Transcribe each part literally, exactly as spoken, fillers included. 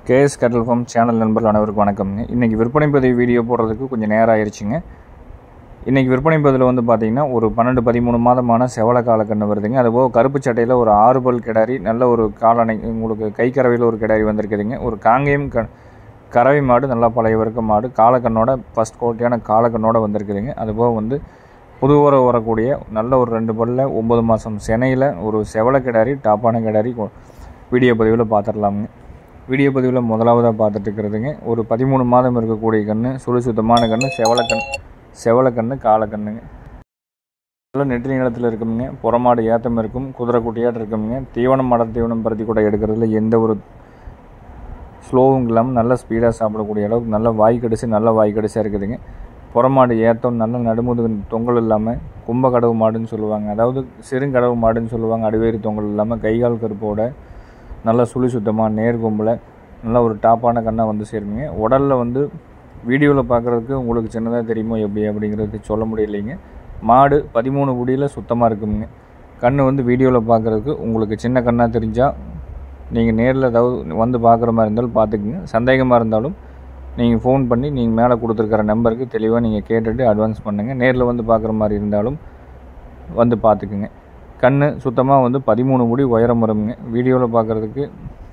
KS கேட்டல் form channel நண்பர்கள் அனைவருக்கும் வணக்கம்ங்க. இன்றைக்கி விற்பனை பதிவு வீடியோ போடுறதுக்கு கொஞ்சம் நேரம் ஆயிடுச்சுங்க. இன்றைக்கி விற்பனை பதிவில் வந்து பார்த்திங்கன்னா ஒரு பன்னெண்டு பதிமூணு மாதமான செவலை காலக்கண்ணு வருதுங்க. அதுபோக கருப்பு சட்டையில் ஒரு ஆறு பல் கிடாரி, நல்ல ஒரு காலணை, உங்களுக்கு கை கறவையில் ஒரு கிடாரி வந்திருக்குதுங்க. ஒரு காங்கேயம் க கறவை மாடு, நல்லா பழைய வர்க்க மாடு, காலக்கண்ணோட ஃபஸ்ட் குவாலிட்டியான காலக்கண்ணோட வந்திருக்குதுங்க. அதுபோக வந்து புது உரம் வரக்கூடிய நல்ல ஒரு ரெண்டு பல்ல ஒம்பது மாதம் சென்னையில் ஒரு செவலை கிடாரி, டாப்பான கிடாரி வீடியோ பதிவில் பார்த்துடலாமுங்க. வீடியோ பதிவில் முதலாவதாக பார்த்துட்டு இருக்கிறதுங்க ஒரு பதிமூணு மாதம் இருக்கக்கூடிய கன்று, சுழி சுத்தமான கன்று, செவலைக்கண் செவலைக்கண்ணு காலக்கண்ணுங்க. நல்ல நெற்றி நிலத்தில் இருக்குங்க. புறமாடு ஏத்தம் இருக்கும், குதிரை குட்டியாட்டு இருக்குங்க. தீவனம் மடர் தீவனம் பருத்தி கூட எடுக்கிறதுல எந்த ஒரு ஸ்லோவும் இல்லாமல் நல்ல ஸ்பீடாக சாப்பிடக்கூடிய அளவுக்கு நல்ல வாய் கடிச்சு நல்ல வாய் கடிச்சாக இருக்குதுங்க. புறமாடு ஏத்தம் நல்ல நடுமுது தொங்கல் இல்லாமல் கும்பக்கடவு மாடுன்னு சொல்லுவாங்க, அதாவது சிறுங்கடவு மாடுன்னு சொல்லுவாங்க. அடிவேறு தொங்கல் இல்லாமல் கைகால் கருப்போட நல்லா சுழி சுத்தமாக நேர்கொம்பில் நல்லா ஒரு டாப்பான கண்ணாக வந்து சேருங்க. உடலில் வந்து வீடியோவில் பார்க்குறதுக்கு உங்களுக்கு சின்னதாக தெரியுமோ எப்படி அப்படிங்கிறது சொல்ல முடியலைங்க. மாடு பதிமூணு குடியில் சுத்தமாக இருக்குங்க. கண் வந்து வீடியோவில் பார்க்குறதுக்கு உங்களுக்கு சின்ன கண்ணாக தெரிஞ்சால் நீங்கள் நேரில் ஏதாவது வந்து பார்க்குற மாதிரி இருந்தாலும் பார்த்துக்குங்க. சந்தேகமாக இருந்தாலும் நீங்கள் ஃபோன் பண்ணி நீங்கள் மேலே கொடுத்துருக்கிற நம்பருக்கு தெளிவாக நீங்கள் கேட்டுட்டு அட்வான்ஸ் பண்ணுங்கள். நேரில் வந்து பார்க்குற மாதிரி இருந்தாலும் வந்து பார்த்துக்குங்க. கண் சுத்தமாக வந்து பதிமூணு முடி உயரம் வருங்க. வீடியோவில் பார்க்குறதுக்கு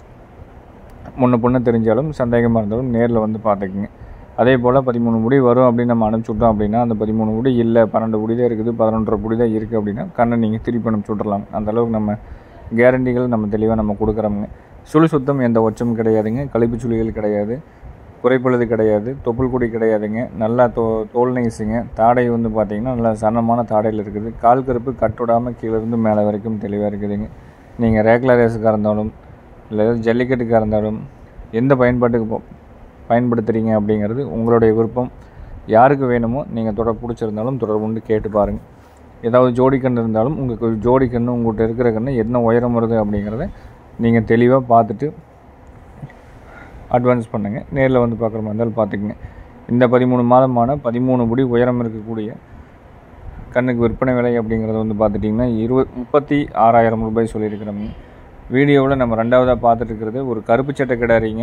முன்ன பொண்ணு தெரிஞ்சாலும் சந்தேகமாக இருந்தாலும் நேரில் வந்து பார்த்துக்குங்க. அதே போல் பதிமூணு முடி வரும் அப்படின்னு நம்ம அனுப்பிச்சுட்டோம் அப்படின்னா அந்த பதிமூணு முடி இல்லை, பன்னெண்டு முடி தான் இருக்குது, பதினொன்றரை முடி தான் இருக்குது அப்படின்னா கண்ணை நீங்கள் திருப்பி அனுப்பிச்சுட்றலாம். அந்தளவுக்கு நம்ம கேரண்டிகள் நம்ம தெளிவாக நம்ம கொடுக்குறோமுங்க. சுழி சுத்தம் எந்த ஒச்சமும் கிடையாதுங்க. கழிப்பு சுழிகள் கிடையாது, குறைப்பழுது கிடையாது, தொப்புள் கொடி கிடையாதுங்க. நல்லா தோ தோல் நைஸுங்க. தாடை வந்து பார்த்திங்கன்னா நல்லா சன்னமான தாடையில் இருக்குது. கால் கருப்பு கட்டுடாமல் கீழேருந்து மேலே வரைக்கும் தெளிவாக இருக்குதுங்க. நீங்கள் ரேக்லர் ரேஸுக்காக இருந்தாலும் இல்லை ஜல்லிக்கட்டுக்காக இருந்தாலும் எந்த பயன்பாட்டுக்கு பயன்படுத்துகிறீங்க அப்படிங்கிறது உங்களுடைய விருப்பம். யாருக்கு வேணுமோ நீங்கள் தொடர் பிடிச்சிருந்தாலும் தொடர்பு கொண்டு கேட்டு பாருங்கள். ஏதாவது ஜோடி கன்று இருந்தாலும் உங்களுக்கு ஜோடி கன்று உங்கள்கிட்ட இருக்கிற கன்று என்ன உயரம் வருது அப்படிங்கிறத நீங்கள் தெளிவாக பார்த்துட்டு அட்வான்ஸ் பண்ணுங்கள். நேரில் வந்து பார்க்குற மாதிரி இருந்தாலும் பார்த்துக்குங்க. இந்த பதிமூணு மாதமான பதிமூணு முடி உயரம் இருக்கக்கூடிய கண்ணுக்கு விற்பனை விலை அப்படிங்கிறது வந்து பார்த்துட்டிங்கன்னா இருபது முப்பத்தி ஆறாயிரம் ரூபாய் சொல்லியிருக்கிறோங்க. வீடியோவில் நம்ம ரெண்டாவதாக பார்த்துட்டு இருக்கிறது ஒரு கருப்பு சட்டை கிடாரிங்க.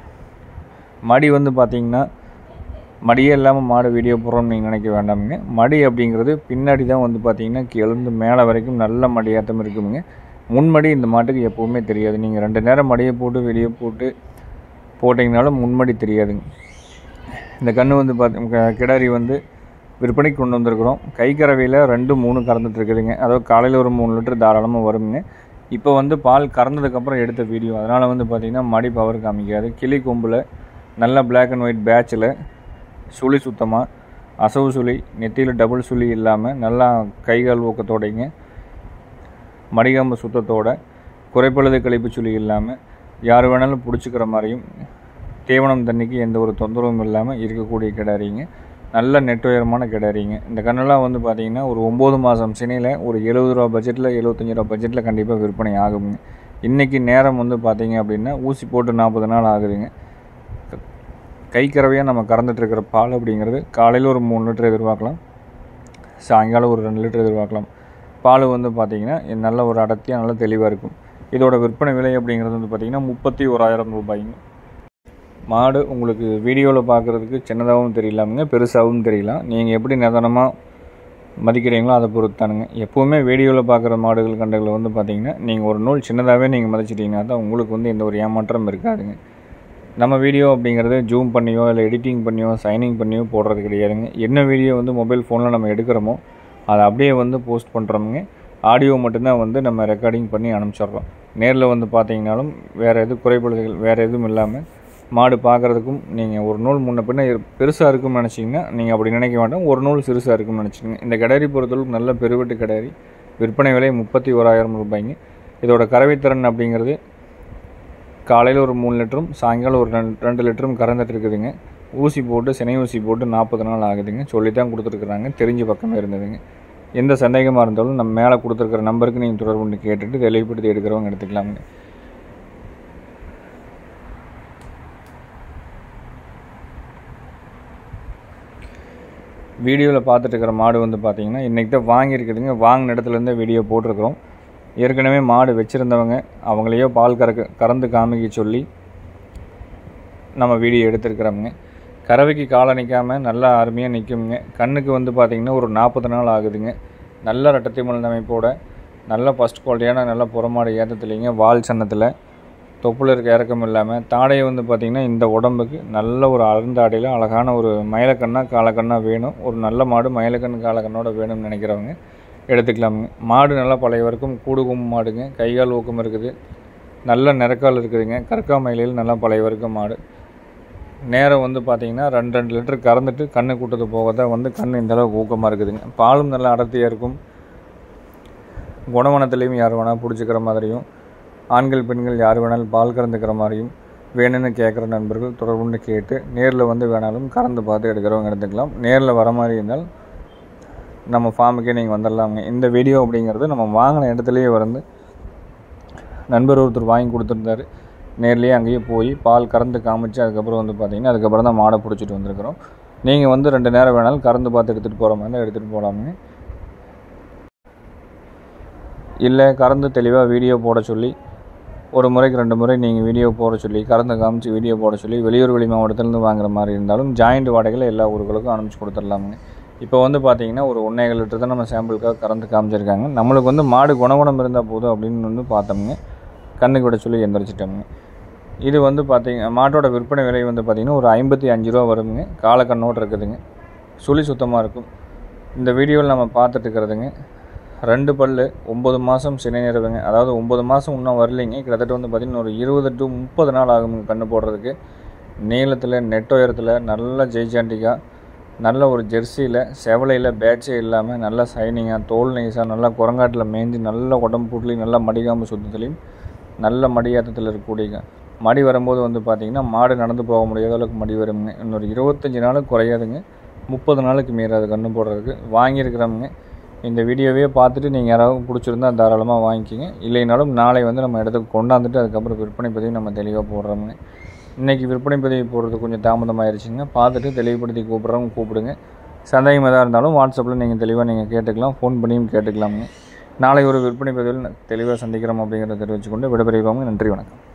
மடி வந்து பார்த்திங்கன்னா மடியே இல்லாமல் மாடு வீடியோ போடுறோம்னு நீங்கள் நினைக்க வேண்டாமுங்க. மடி அப்படிங்கிறது பின்னாடி தான் வந்து பார்த்திங்கன்னா கீழேருந்து மேலே வரைக்கும் நல்ல மடியாட்டம் இருக்குதுங்க. முன்மடி இந்த மாட்டுக்கு எப்போவுமே தெரியாது. நீங்கள் ரெண்டு நேரம் மடியை போட்டு வெளியே போட்டு போட்டிங்கனாலும் முன்மடி தெரியாதுங்க. இந்த கன்று வந்து பார்த்து கிடாரி வந்து விற்பனைக்கு கொண்டு வந்திருக்கிறோம். கை கறவையில் ரெண்டு மூணு கறந்துட்டு இருக்குதுங்க. அதாவது காலையில் ஒரு மூணு லிட்டர் தாராளமாக வருங்க. இப்போ வந்து பால் கறந்ததுக்கப்புறம் எடுத்த வீடியோ, அதனால் வந்து பார்த்திங்கன்னா மடி பவர் காமிக்காது. கிளி கொம்பில் நல்ல பிளாக் அண்ட் ஒயிட் பேட்சில் சுழி சுத்தமாக அசவு சுழி, நெத்தியில் டபுள் சுழி இல்லாமல் நல்லா கைகால் ஊக்கத்தோடைங்க, மடிகாம்பு சுத்தத்தோட, குறைப்பழுது கழிப்பு சுழி இல்லாமல் யார் வேணாலும் பிடிச்சிக்கிற மாதிரியும் தீவனம் தண்ணிக்கு எந்த ஒரு தொந்தரவும் இல்லாமல் இருக்கக்கூடிய கிடாரிங்க. நல்ல நெட் உயரமான கிடாரிங்க. இந்த கண்ணெல்லாம் வந்து பார்த்திங்கன்னா ஒரு ஒம்பது மாதம் சினையில் ஒரு எழுபது ரூபா பட்ஜெட்டில் எழுபத்தஞ்சி ரூபா பட்ஜெட்டில் கண்டிப்பாக விற்பனை ஆகுங்க. இன்றைக்கி நேரம் வந்து பார்த்திங்க அப்படின்னா ஊசி போட்டு நாற்பது நாள் ஆகுதுங்க. கை கறவையாக நம்ம கறந்துட்டுருக்கிற பால் அப்படிங்கிறது காலையில் ஒரு மூணு லிட்டர் எதிர்பார்க்கலாம், சாயங்காலம் ஒரு ரெண்டு லிட்டர் எதிர்பார்க்கலாம். பால் வந்து பார்த்திங்கன்னா நல்ல ஒரு அடர்த்தியாக நல்ல தெளிவாக இருக்கும். இதோட விற்பனை விலை அப்படிங்கிறது வந்து பார்த்திங்கன்னா முப்பத்தி ஓராயிரம் ரூபாய்ங்க. மாடு உங்களுக்கு வீடியோவில் பார்க்குறதுக்கு சின்னதாகவும் தெரியலாமுங்க, பெருசாகவும் தெரியலாம். நீங்கள் எப்படி நிதானமாக மதிக்கிறீங்களோ அதை பொறுத்தானுங்க. எப்போவுமே வீடியோவில் பார்க்குற மாடுகள் கண்டுகளை வந்து பார்த்திங்கன்னா நீங்கள் ஒரு நூல் சின்னதாகவே நீங்கள் மதிச்சிட்டிங்கன்னா தான் உங்களுக்கு வந்து எந்த ஒரு ஏமாற்றம் இருக்காதுங்க. நம்ம வீடியோ அப்படிங்கிறது ஜூம் பண்ணியோ இல்லை எடிட்டிங் பண்ணியோ சைனிங் பண்ணியோ போடுறது கிடையாதுங்க. என்ன வீடியோ வந்து மொபைல் ஃபோனில் நம்ம எடுக்கிறோமோ அதை அப்படியே வந்து போஸ்ட் பண்ணுறோமுங்க. ஆடியோ மட்டும்தான் வந்து நம்ம ரெக்கார்டிங் பண்ணி அனுப்பிச்சிட்றோம். நேரில் வந்து பார்த்தீங்கன்னாலும் வேறு எதுவும் குறைபாடுகள் வேறு எதுவும் இல்லாமல் மாடு பார்க்குறதுக்கும் நீங்கள் ஒரு நூல் முன்ன பின்ன பெருசாக இருக்கும்னு நினச்சிங்கன்னா நீங்கள் அப்படி நினைக்க வேண்டாம், ஒரு நூல் சிறுசாக இருக்கும்னு நினச்சிங்க. இந்த கிடாரி பொறுத்தளவுக்கு நல்ல பெருவெட்டு கிடாரி. விற்பனை விலை முப்பத்தி ஓராயிரம் ரூபாய்ங்க. இதோட கறவைத்திறன் அப்படிங்கிறது காலையில் ஒரு மூணு லிட்டரும் சாயங்காலம் ஒரு ரெண்டு ரெண்டு லிட்டரும் கறந்துட்டு இருக்குதுங்க. ஊசி போட்டு சினை ஊசி போட்டு நாற்பது நாள் ஆகுதுங்க. சொல்லி தான் கொடுத்துருக்குறாங்க, தெரிஞ்ச பக்கமே இருந்ததுங்க. எந்த சந்தேகமாக இருந்தாலும் நம்ம மேலே கொடுத்துருக்கிற நம்பருக்கு நீங்கள் தொடர்பு கொண்டு கேட்டுட்டு தெளிவுபடுத்தி எடுக்கிறவங்க எடுத்துக்கலாமுங்க. வீடியோவில் பார்த்துட்டு இருக்கிற மாடு வந்து பார்த்திங்கன்னா இன்றைக்கி தான் வாங்கியிருக்குதுங்க. வாங்கின இடத்துலேருந்தே வீடியோ போட்டிருக்கிறோம். ஏற்கனவே மாடு வச்சுருந்தவங்க அவங்களையோ பால் கறக்க கறந்து காமிக்க சொல்லி நம்ம வீடியோ எடுத்துருக்கிறோமுங்க. கறவைக்கு காலை நிற்காமல் நல்லா அருமையாக நிற்குங்க. கண்ணுக்கு வந்து பார்த்திங்கன்னா ஒரு நாற்பது நாள் ஆகுதுங்க. நல்ல ரெட்டத்திமல் அமைப்போட நல்ல ஃபஸ்ட் குவாலிட்டியான நல்ல புறமாடு ஏற்றத்துலேங்க. வால் சன்னத்தில் தொப்புள் இருக்க இறக்கம் இல்லாமல் தாடையை வந்து பார்த்திங்கன்னா இந்த உடம்புக்கு நல்ல ஒரு அருந்தாடையில் அழகான ஒரு மயிலக்கண்ணாக காலக்கண்ணாக வேணும். ஒரு நல்ல மாடு மயிலக்கண்ணு காலக்கண்ணோட வேணும்னு நினைக்கிறவங்க எடுத்துக்கலாமுங்க. மாடு நல்லா பழைய வரைக்கும் கூடு கொம்பு மாடுங்க. கைகால் ஊக்கம் இருக்குது. நல்ல நிறக்கால் இருக்குதுங்க. கற்கா மயிலையில் நல்லா பழைய வரைக்கும் மாடு. நேரம் வந்து பார்த்திங்கன்னா ரெண்டு ரெண்டு லிட்டர் கறந்துட்டு கண்ணு கூட்டத்து போக தான் வந்து கண் இந்தளவுக்கு ஊக்கமாக இருக்குதுங்க. பாலும் நல்லா அடர்த்தியாக இருக்கும். குணவனத்துலேயும் யார் வேணால் பிடிச்சிக்கிற மாதிரியும் ஆண்கள் பெண்கள் யார் வேணாலும் பால் கறந்துக்கிற மாதிரியும் வேணும்னு கேட்குற நண்பர்கள் தொடர்புன்னு கேட்டு நேரில் வந்து வேணாலும் கறந்து பார்த்து எடுக்கிறவங்க எடுத்துக்கலாம். நேரில் வர மாதிரி இருந்தால் நம்ம ஃபார்முக்கே நீங்கள் வந்துடலாமுங்க. இந்த வீடியோ அப்படிங்கிறது நம்ம வாங்கின இடத்துலையே வந்து நண்பர் ஒருத்தர் வாங்கி கொடுத்துருந்தாரு. நேர்லேயே அங்கேயே போய் பால் கறந்து காமிச்சு அதுக்கப்புறம் வந்து பார்த்திங்கன்னா அதுக்கப்புறம் தான் மாடை பிடிச்சிட்டு வந்திருக்கிறோம். நீங்கள் வந்து ரெண்டு நேரம் வேணாலும் கறந்து பார்த்து எடுத்துகிட்டு போகிற மாதிரி தான் எடுத்துகிட்டு போகலாமுங்க. இல்லை கறந்து தெளிவாக வீடியோ போட சொல்லி ஒரு முறைக்கு ரெண்டு முறை நீங்கள் வீடியோ போட சொல்லி கறந்து காமிச்சு வீடியோ போட சொல்லி வெளியூர் வெளி மாவட்டத்திலேருந்து வாங்குற மாதிரி இருந்தாலும் ஜாயிண்ட் வாடகையில் எல்லா ஊர்களுக்கும் அனுப்பிச்சி கொடுத்துடலாமுங்க. இப்போ வந்து பார்த்திங்கன்னா ஒரு ஒன்றேகால் லிட்டர் தான் நம்ம சாம்பிளுக்காக கறந்து காமிச்சிருக்காங்க. நம்மளுக்கு வந்து மாடு குணகுணம் இருந்தால் போதும் அப்படின்னு வந்து பார்த்தோம்ங்க. கண்ணுக்கு விட சொல்லி எந்திரிச்சிட்டோம்ங்க. இது வந்து பார்த்திங்க மாட்டோட விற்பனை விலை வந்து பார்த்திங்கன்னா ஒரு ஐம்பத்தி அஞ்சு ரூபா வருங்க. காலக்கண்ணோடு இருக்குதுங்க. சுழி சுத்தமாக இருக்கும். இந்த வீடியோவில் நம்ம பார்த்துட்டு இருக்கிறதுங்க ரெண்டு பல் ஒம்பது மாதம் சினை நிறவுங்க. அதாவது ஒம்பது மாதம் இன்னும் வரலைங்க. கிட்டத்தட்ட வந்து பார்த்திங்கன்னா ஒரு இருபது டு முப்பது நாள் ஆகுங்க கண்ணு போடுறதுக்கு. நீளத்தில் நெட் உயரத்தில் நல்ல ஜெய்சாண்டிக்காக நல்ல ஒரு ஜெர்சியில் செவலையில் பேட்சே இல்லாமல் நல்லா சைனிங்காக தோல் நைஸாக நல்லா குரங்காட்டில் மேய்ஞ்சி நல்ல உடம்பு புட்லையும் நல்லா மடிகாம்பு சுத்தத்துலேயும் நல்ல மடியாத்தத்தில் இருக்கக்கூடிய மடி வரும்போது வந்து பார்த்திங்கன்னா மாடு நடந்து போக முடியாத அளவுக்கு மடி வருங்க. இன்னொரு இருபத்தஞ்சி நாளுக்கு குறையாதுங்க. முப்பது நாளுக்கு மீறாது கண்ணு போடுறதுக்கு. வாங்கியிருக்கிறவங்க இந்த வீடியோவே பார்த்துட்டு நீங்கள் யாராவது பிடிச்சிருந்தா தாராளமாக வாங்கிக்கிங்க. இல்லைனாலும் நாளை வந்து நம்ம இடத்துக்கு கொண்டாந்துட்டு அதுக்கப்புறம் விற்பனை பதிவு நம்ம தெளிவாக போடுறோமுங்க. இன்றைக்கி விற்பனை பதிவு போடுறது கொஞ்சம் தாமதமாகிடுச்சிங்க. பார்த்துட்டு தெளிவுபடுத்தி கூப்பிட்றவங்க கூப்பிடுங்க. சந்தேகம் எதாக இருந்தாலும் வாட்ஸ்அப்பில் நீங்கள் தெளிவாக நீங்கள் கேட்டுக்கலாம். ஃபோன் பண்ணியும் கேட்டுக்கலாமுங்க. நாளை ஒரு விற்பனை பதிவில் தெளிவாக சந்திக்கிறோம் அப்படிங்கிறத தெரிவித்துக்கொண்டு விடைபெறுகிறோம். நன்றி, வணக்கம்.